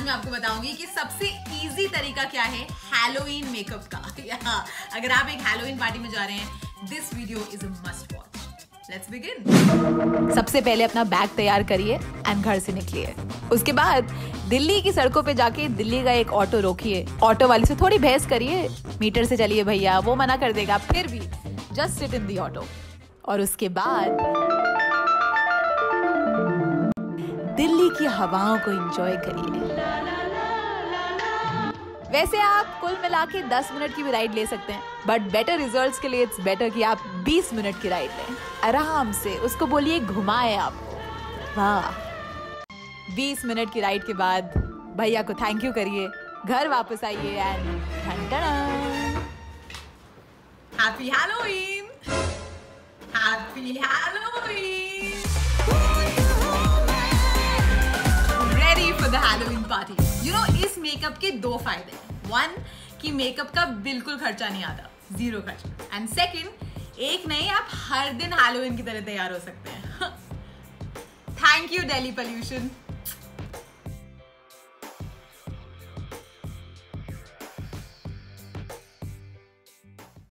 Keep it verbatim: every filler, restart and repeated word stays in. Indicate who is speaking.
Speaker 1: मैं आपको बताऊंगी कि सबसे इजी तरीका क्या है हैलोवीन मेकअप का। अगर आप एक हैलोवीन पार्टी में जा रहे हैं, this video is a must watch. Let's begin. सबसे पहले अपना बैग तैयार करिए एंड घर से निकलिए। उसके बाद दिल्ली की सड़कों पे जाके दिल्ली का एक ऑटो रोकिए। ऑटो वाले से थोड़ी बहस करिए, मीटर से चलिए भैया, वो मना कर देगा। फिर भी just sit in the auto. और उसके बाद दिल्ली की हवाओं को एंजॉय करिए। वैसे आप कुल मिला के दस मिनट की भी राइड ले सकते हैं, बट बेटर रिजल्ट्स के लिए इट्स बेटर कि आप बीस मिनट की राइड लें आराम से। उसको बोलिए घुमाए आपको। वाह। बीस मिनट की राइड के बाद भैया को थैंक यू करिए, घर वापस आइए and happy Halloween. Happy Halloween. Ready for the Halloween party. You know, इस मेकअप के दो फायदे हैं। वन, कि मेकअप का बिल्कुल खर्चा नहीं आता, जीरो खर्चा। एंड सेकंड, एक नहीं आप हर दिन हैलोवीन की तरह तैयार हो सकते हैं। Thank you Delhi pollution.